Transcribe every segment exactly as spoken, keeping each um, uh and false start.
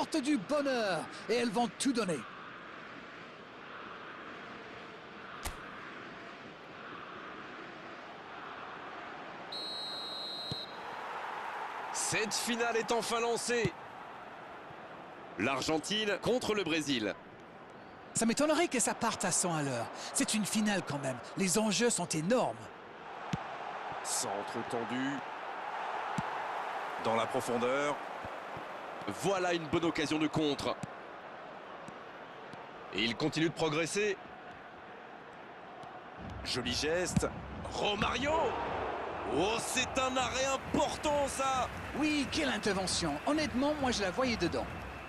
apportent du bonheur et elles vont tout donner. Cette finale est enfin lancée. L'Argentine contre le Brésil. Ça m'étonnerait que ça parte à cent à l'heure. C'est une finale quand même. Les enjeux sont énormes. Centre tendu. Dans la profondeur. Voilà une bonne occasion de contre. Et il continue de progresser. Joli geste. Romario! Oh, c'est un arrêt important, ça! Oui, quelle intervention. Honnêtement, moi je la voyais dedans.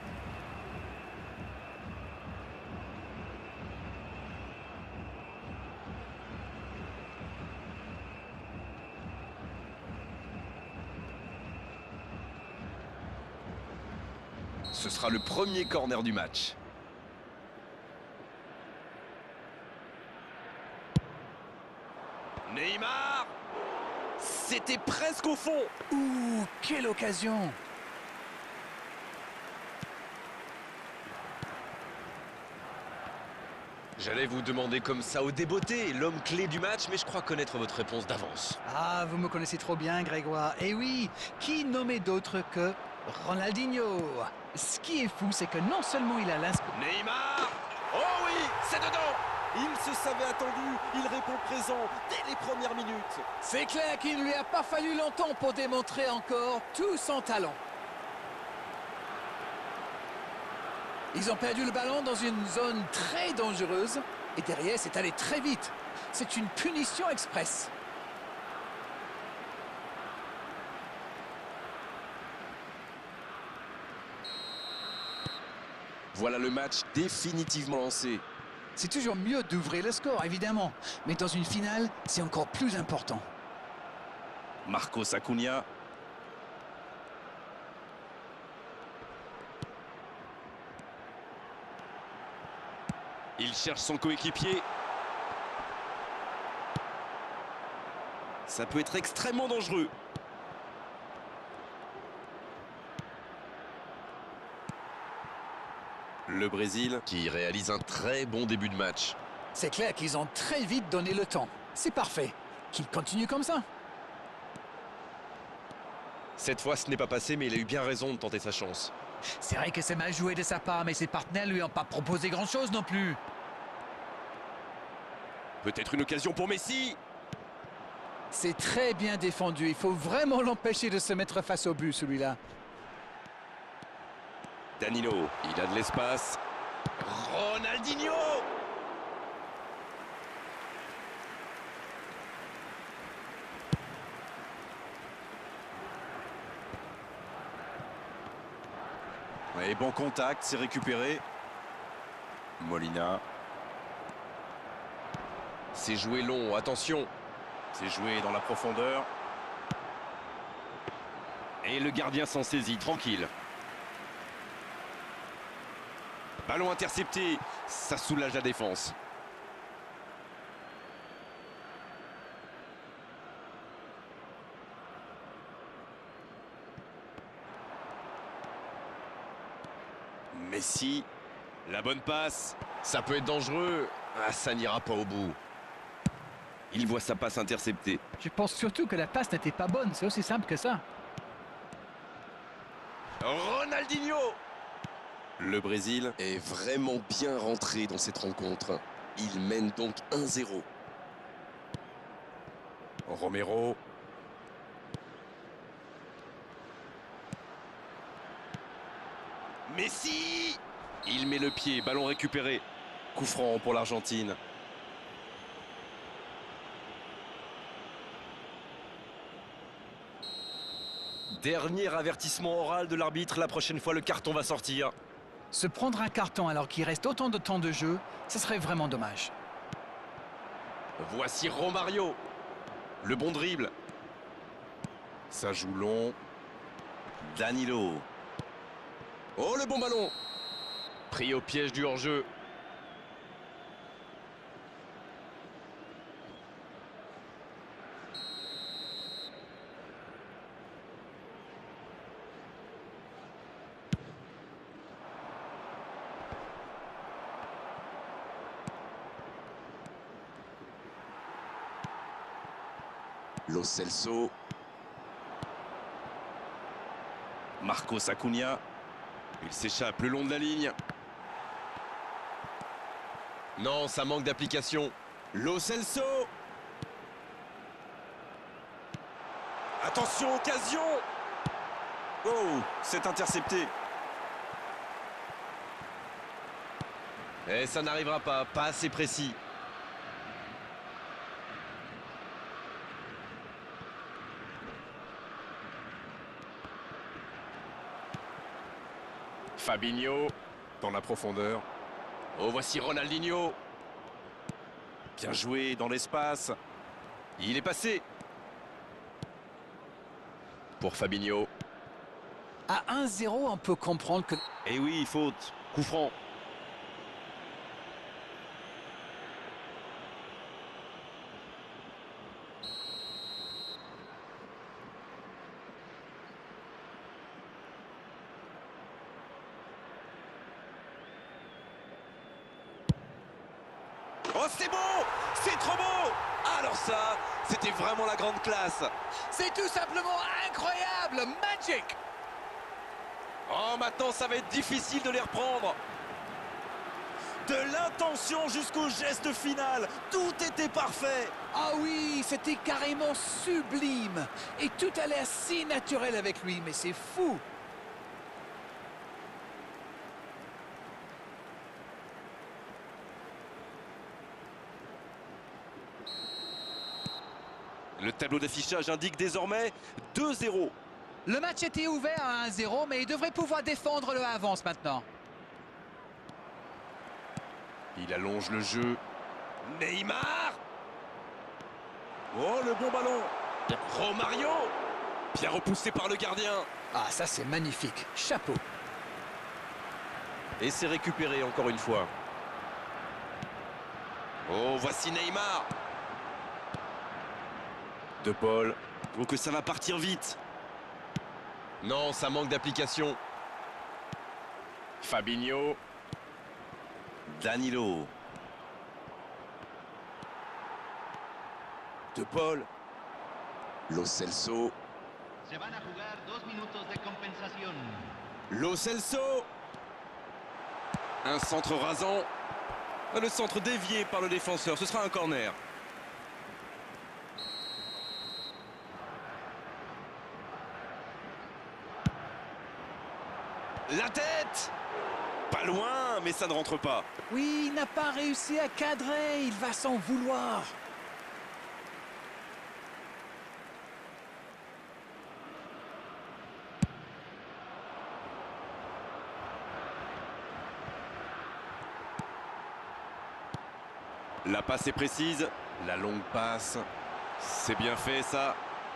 Ce sera le premier corner du match. Neymar! C'était presque au fond! Ouh, quelle occasion! J'allais vous demander comme ça au débeauté, l'homme clé du match, mais je crois connaître votre réponse d'avance. Ah, vous me connaissez trop bien, Grégoire. Et oui, qui nommait d'autre que Ronaldinho? Ce qui est fou, c'est que non seulement il a l'inspiration... Neymar! Oh oui, c'est dedans! Il se savait attendu, il répond présent dès les premières minutes. C'est clair qu'il ne lui a pas fallu longtemps pour démontrer encore tout son talent. Ils ont perdu le ballon dans une zone très dangereuse et derrière c'est allé très vite. C'est une punition express. Voilà le match définitivement lancé. C'est toujours mieux d'ouvrir le score, évidemment. Mais dans une finale, c'est encore plus important. Marcos Acuna. Il cherche son coéquipier. Ça peut être extrêmement dangereux. Le Brésil qui réalise un très bon début de match. C'est clair qu'ils ont très vite donné le temps. C'est parfait. Qu'ils continuent comme ça. Cette fois, ce n'est pas passé, mais il a eu bien raison de tenter sa chance. C'est vrai que c'est mal joué de sa part, mais ses partenaires lui ont pas proposé grand-chose non plus. Peut-être une occasion pour Messi. C'est très bien défendu. Il faut vraiment l'empêcher de se mettre face au but, celui-là. Danilo, il a de l'espace. Ronaldinho! Et bon contact, c'est récupéré. Molina. C'est joué long, attention. C'est joué dans la profondeur. Et le gardien s'en saisit, tranquille. Ballon intercepté, ça soulage la défense. Messi, la bonne passe, ça peut être dangereux. Ah, ça n'ira pas au bout. Il voit sa passe interceptée. Je pense surtout que la passe n'était pas bonne. C'est aussi simple que ça. Ronaldinho! Le Brésil est vraiment bien rentré dans cette rencontre. Il mène donc un zéro. Romero. Messi! Il met le pied, ballon récupéré. Coup franc pour l'Argentine. Dernier avertissement oral de l'arbitre, la prochaine fois le carton va sortir. Se prendre un carton alors qu'il reste autant de temps de jeu, ce serait vraiment dommage. Voici Romario. Le bon dribble. Ça joue long. Danilo. Oh, le bon ballon. Pris au piège du hors-jeu. Lo Celso. Marcos Acuna. Il s'échappe le long de la ligne. Non, ça manque d'application. Lo Celso. Attention, occasion. Oh, c'est intercepté. Et ça n'arrivera pas, pas assez précis. Fabinho, dans la profondeur. Oh, voici Ronaldinho. Bien joué dans l'espace. Il est passé. Pour Fabinho. À un zéro, on peut comprendre que... Eh oui, faute. Coup franc. Oh, c'est beau! C'est trop beau! Alors ça, c'était vraiment la grande classe. C'est tout simplement incroyable! Magic! Oh, maintenant, ça va être difficile de les reprendre. De l'intention jusqu'au geste final. Tout était parfait. Ah oui, c'était carrément sublime. Et tout a l'air si naturel avec lui, mais c'est fou. Le tableau d'affichage indique désormais deux zéro. Le match était ouvert à un zéro, mais il devrait pouvoir défendre le avance maintenant. Il allonge le jeu. Neymar. Oh, le bon ballon. Romario. Bien repoussé par le gardien. Ah, ça c'est magnifique. Chapeau. Et c'est récupéré encore une fois. Oh, voici Neymar. De Paul. Oh, que ça va partir vite. Non, ça manque d'application. Fabinho. Danilo. De Paul. Lo Celso. Se van a jugar dos minutos de compensación. Lo Celso. Un centre rasant. Le centre dévié par le défenseur. Ce sera un corner. La tête! Pas loin, mais ça ne rentre pas. Oui, il n'a pas réussi à cadrer. Il va s'en vouloir. La passe est précise. La longue passe. C'est bien fait, ça.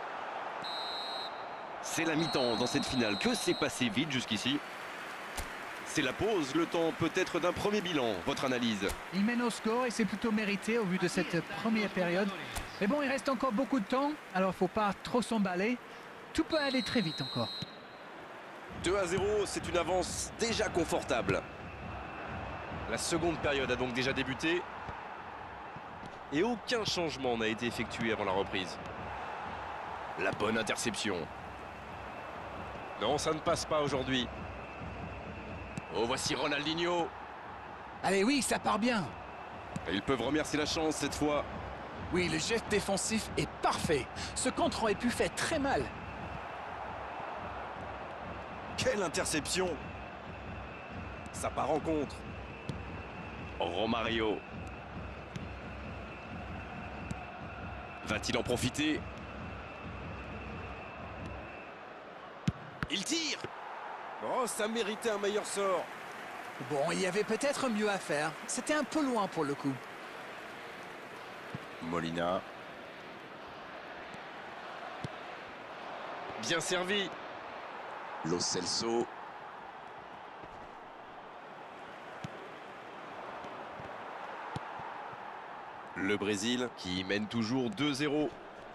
C'est la mi-temps dans cette finale. Que s'est passé vite jusqu'ici? C'est la pause, le temps peut-être d'un premier bilan. Votre analyse? Il mène au score et c'est plutôt mérité au vu de cette première période. Mais bon, il reste encore beaucoup de temps, alors il ne faut pas trop s'emballer. Tout peut aller très vite encore. deux à zéro, c'est une avance déjà confortable. La seconde période a donc déjà débuté. Et aucun changement n'a été effectué avant la reprise. La bonne interception. Non, ça ne passe pas aujourd'hui. Oh, voici Ronaldinho. Allez, oui, ça part bien. Et ils peuvent remercier la chance cette fois. Oui, le geste défensif est parfait. Ce contre aurait pu faire très mal. Quelle interception! Ça part en contre. Romario. Va-t-il en profiter? Il tire! Oh, ça méritait un meilleur sort. Bon, il y avait peut-être mieux à faire. C'était un peu loin pour le coup. Molina. Bien servi. Lo Celso. Le Brésil qui mène toujours deux zéro.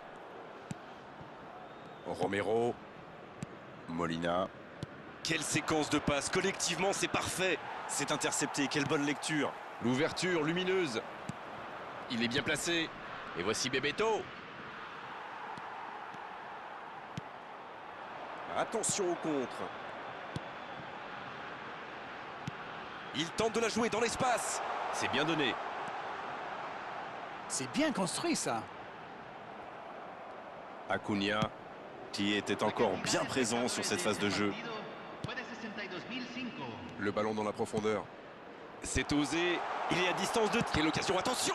Romero. Molina. Quelle séquence de passes. Collectivement, c'est parfait. C'est intercepté. Quelle bonne lecture. L'ouverture lumineuse. Il est bien placé. Et voici Bebeto. Attention au contre. Il tente de la jouer dans l'espace. C'est bien donné. C'est bien construit, ça. Acuna, qui était encore bien présent sur cette phase de jeu. Le ballon dans la profondeur. C'est osé. Il est à distance de tir. L'occasion, attention!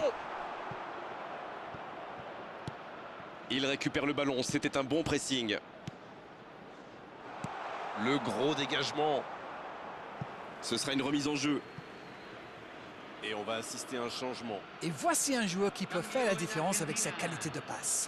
Il récupère le ballon. C'était un bon pressing. Le gros dégagement. Ce sera une remise en jeu. Et on va assister à un changement. Et voici un joueur qui peut faire la différence avec sa qualité de passe.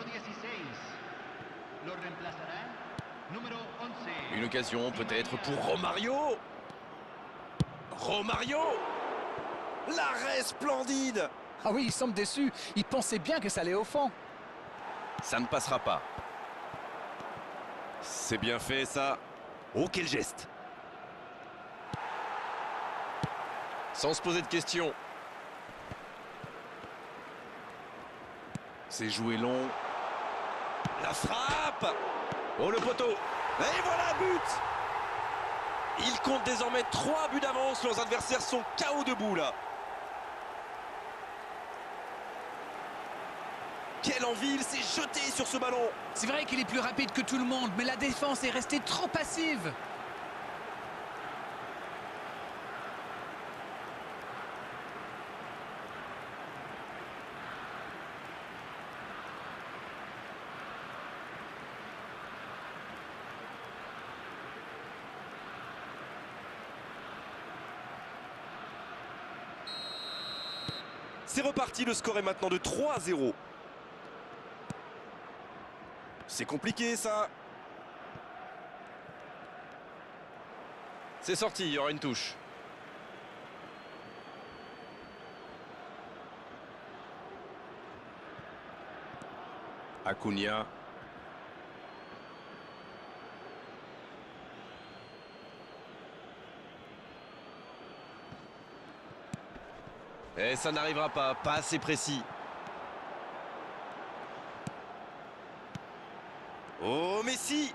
Une occasion peut-être pour Romario. Romario! L'arrêt splendide! Ah oui, il semble déçu. Il pensait bien que ça allait au fond. Ça ne passera pas. C'est bien fait, ça. Oh, quel geste! Sans se poser de questions. C'est joué long. La frappe! Oh, le poteau! Et voilà, but! Il compte désormais trois buts d'avance. Leurs adversaires sont K O debout, là. Quelle envie! Il s'est jeté sur ce ballon. C'est vrai qu'il est plus rapide que tout le monde, mais la défense est restée trop passive. C'est reparti, le score est maintenant de trois à zéro. C'est compliqué, ça. C'est sorti, il y aura une touche. Acuna. Et ça n'arrivera pas, pas assez précis. Oh, Messi!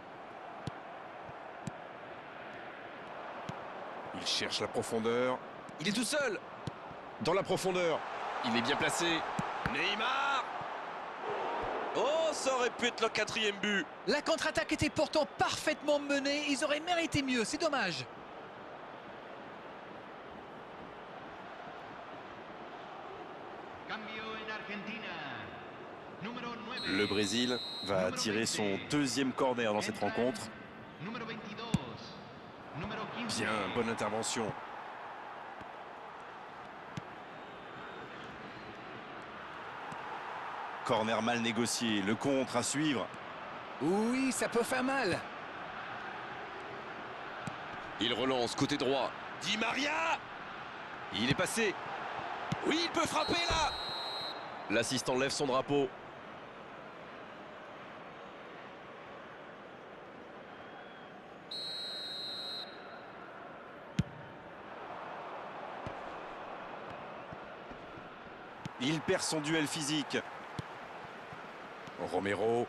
Il cherche la profondeur. Il est tout seul. Dans la profondeur. Il est bien placé. Neymar! Oh, ça aurait pu être le quatrième but. La contre-attaque était pourtant parfaitement menée. Ils auraient mérité mieux, c'est dommage. Le Brésil va tirer son deuxième corner dans cette rencontre. Bien, bonne intervention. Corner mal négocié, le contre à suivre. Oui, ça peut faire mal. Il relance côté droit. Di Maria! Il est passé. Oui, il peut frapper là! L'assistant lève son drapeau. Il perd son duel physique. Romero.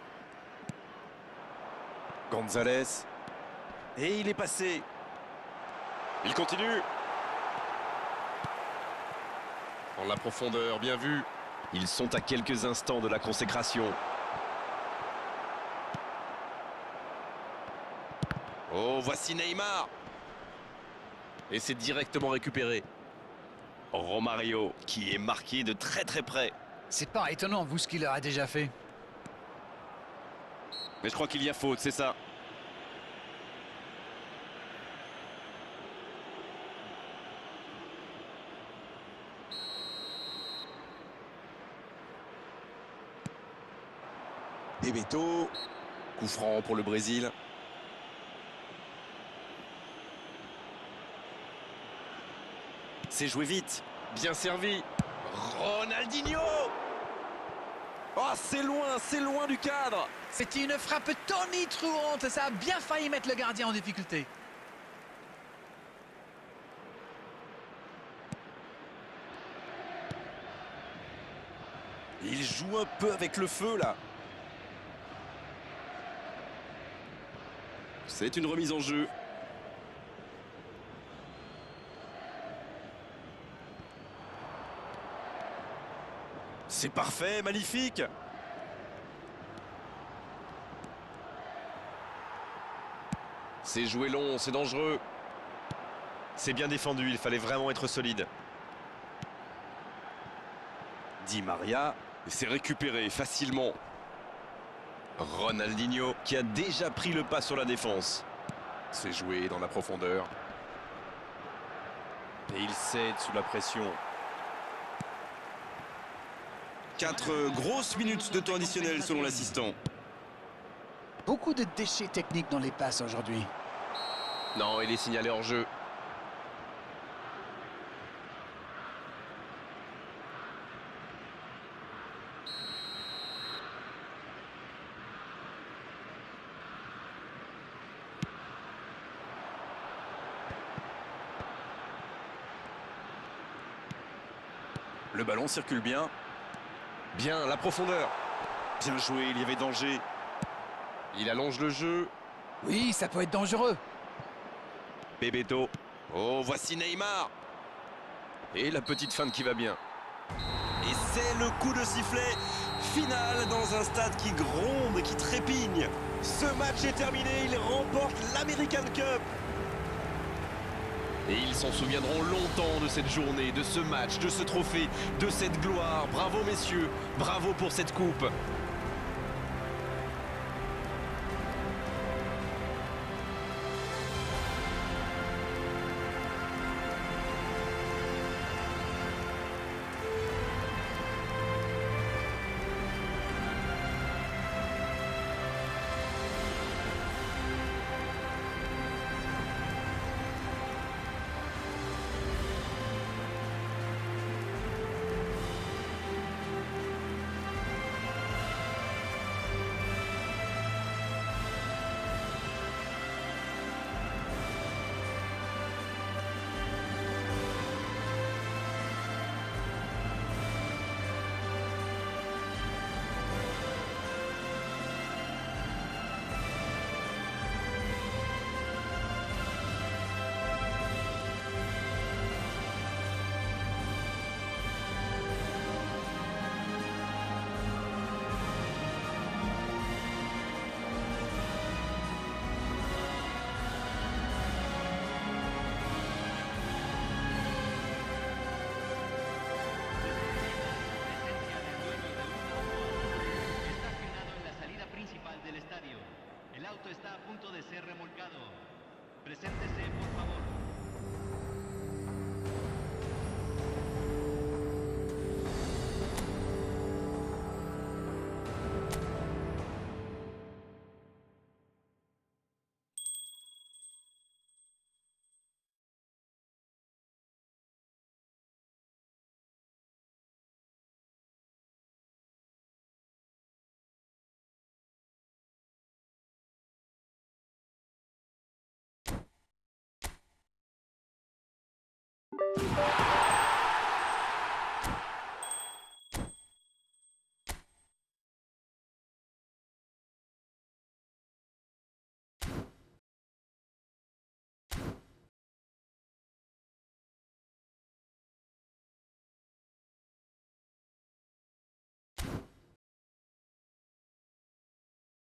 Gonzalez. Et il est passé. Il continue. En la profondeur, bien vu. Ils sont à quelques instants de la consécration. Oh, voici Neymar. Et c'est directement récupéré. Romario, qui est marqué de très très près. C'est pas étonnant, vous, ce qu'il leur a déjà fait. Mais je crois qu'il y a faute, c'est ça. Bebeto. Coup franc pour le Brésil. C'est joué vite. Bien servi. Ronaldinho. Oh, c'est loin, c'est loin du cadre. C'était une frappe tonitruante. Ça a bien failli mettre le gardien en difficulté. Il joue un peu avec le feu, là. C'est une remise en jeu. C'est parfait, magnifique. C'est joué long, c'est dangereux. C'est bien défendu, il fallait vraiment être solide. Di Maria, c'est récupéré facilement. Ronaldinho qui a déjà pris le pas sur la défense. C'est joué dans la profondeur. Et il cède sous la pression. Quatre grosses minutes de temps additionnel selon l'assistant. Beaucoup de déchets techniques dans les passes aujourd'hui. Non, il est signalé hors jeu. Le ballon circule bien. Bien, la profondeur. Bien joué, il y avait danger. Il allonge le jeu. Oui, ça peut être dangereux. Bebeto. Oh, voici Neymar. Et la petite feinte qui va bien. Et c'est le coup de sifflet final dans un stade qui gronde, qui trépigne. Ce match est terminé, il remporte l'American Cup. Et ils s'en souviendront longtemps de cette journée, de ce match, de ce trophée, de cette gloire. Bravo messieurs, bravo pour cette coupe.